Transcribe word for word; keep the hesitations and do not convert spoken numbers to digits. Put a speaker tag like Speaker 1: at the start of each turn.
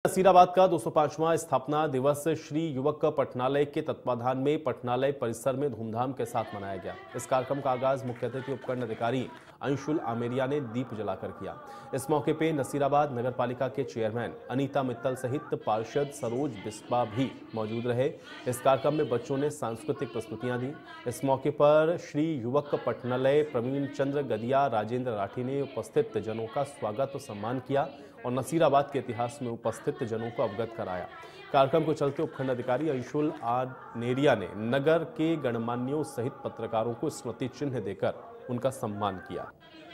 Speaker 1: नसीराबाद का दो सौ पांचवां स्थापना दिवस श्री युवक पठनालय के तत्वाधान में पठनालय परिसर में धूमधाम के साथ मनाया गया। इस कार्यक्रम का आगाज मुख्य अतिथि उपखंड अधिकारी अंशुल आमेरिया ने दीप जलाकर किया। इस मौके पर नसीराबाद नगर पालिका के चेयरमैन अनीता मित्तल सहित पार्षद सरोज बिस्वा भी मौजूद रहे। इस कार्यक्रम में बच्चों ने सांस्कृतिक प्रस्तुतियां दी। इस मौके पर श्री युवक पठनालय प्रवीण चंद्र गदिया राजेंद्र राठी ने उपस्थित जनों का स्वागत और सम्मान किया और नसीराबाद के इतिहास में उपस्थित जनों को अवगत कराया। कार्यक्रम को चलते उपखंड अधिकारी अंशुल आनेरिया ने नगर के गणमान्यों सहित पत्रकारों को स्मृति चिन्ह देकर उनका सम्मान किया।